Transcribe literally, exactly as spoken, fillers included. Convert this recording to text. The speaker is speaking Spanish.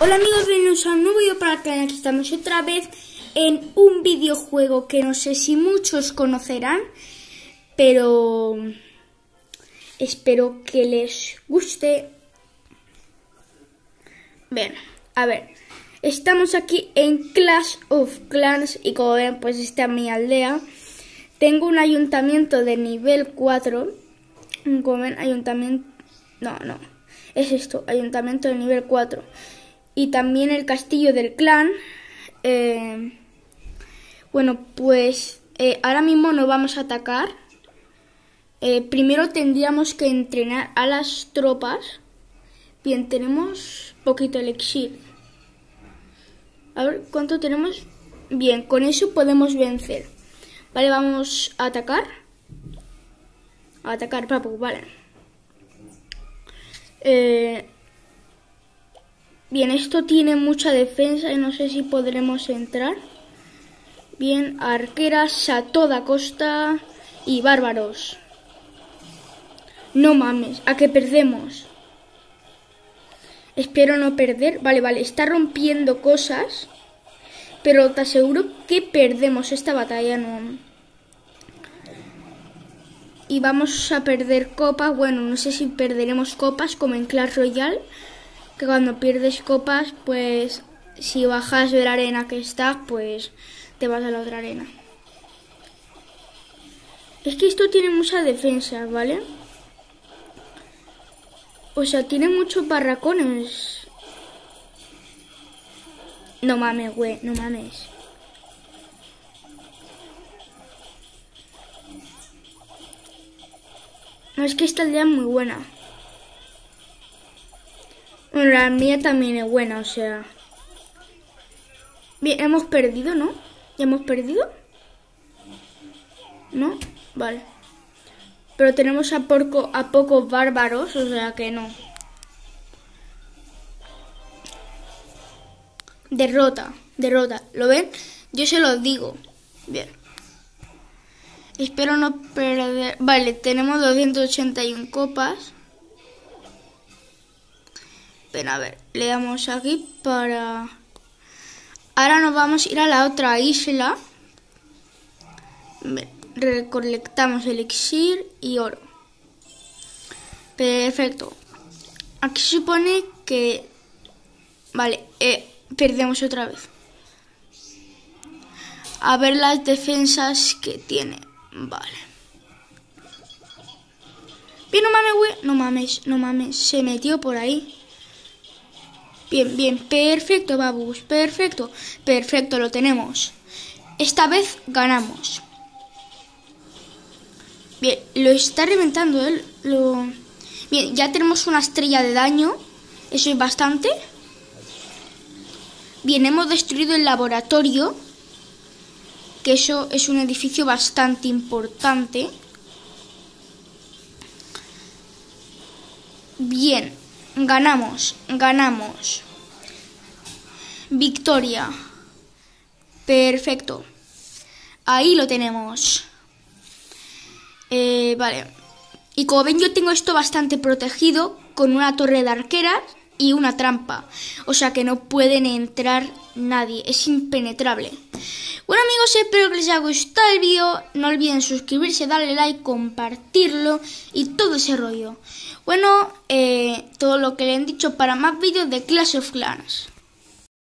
Hola amigos, bienvenidos a un nuevo vídeo para el canal. Aquí estamos otra vez en un videojuego que no sé si muchos conocerán, pero espero que les guste. Bien, a ver, estamos aquí en Clash of Clans y como ven, pues está mi aldea. Tengo un ayuntamiento de nivel cuatro. Como ven, ayuntamiento... No, no, es esto, ayuntamiento de nivel cuatro. Y también el castillo del clan. Eh, bueno, pues eh, ahora mismo no vamos a atacar. Eh, primero tendríamos que entrenar a las tropas. Bien, tenemos poquito elixir. A ver, ¿cuánto tenemos? Bien, con eso podemos vencer. Vale, vamos a atacar. A atacar, papu, vale. Eh... Bien, esto tiene mucha defensa y no sé si podremos entrar. Bien, arqueras a toda costa y bárbaros. No mames, ¿a qué perdemos? Espero no perder. Vale, vale, está rompiendo cosas. Pero te aseguro que perdemos esta batalla, no. Y vamos a perder copas. Bueno, no sé si perderemos copas como en Clash Royale. Que cuando pierdes copas, pues si bajas de la arena que estás, pues te vas a la otra arena. Es que esto tiene mucha defensa, ¿vale? O sea, tiene muchos barracones. No mames, güey, no mames. No, es que esta aldea es muy buena. Bueno, la mía también es buena, o sea... Bien, hemos perdido, ¿no? ¿Ya hemos perdido? ¿No? Vale. Pero tenemos a, porco, a pocos bárbaros, o sea que no. Derrota, derrota. ¿Lo ven? Yo se lo digo. Bien. Espero no perder... Vale, tenemos doscientas ochenta y una copas. Pero a ver, le damos aquí para... Ahora nos vamos a ir a la otra isla. Recolectamos elixir y oro. Perfecto. Aquí se supone que... Vale, eh, perdemos otra vez. A ver las defensas que tiene. Vale. Bien, no mames, güey. No mames, no mames. Se metió por ahí. Bien, bien, perfecto, babus, perfecto, perfecto, lo tenemos. Esta vez ganamos. Bien, lo está reventando él. Lo... Bien, ya tenemos una estrella de daño. Eso es bastante. Bien, hemos destruido el laboratorio. Que eso es un edificio bastante importante. Bien. Ganamos, ganamos. Victoria. Perfecto. Ahí lo tenemos. Eh, vale. Y como ven, yo tengo esto bastante protegido con una torre de arqueras y una trampa. O sea que no pueden entrar nadie. Es impenetrable. Bueno amigos, espero que les haya gustado el vídeo. No olviden suscribirse, darle like, compartirlo y todo ese rollo. Bueno, eh, todo lo que le han dicho para más vídeos de Clash of Clans.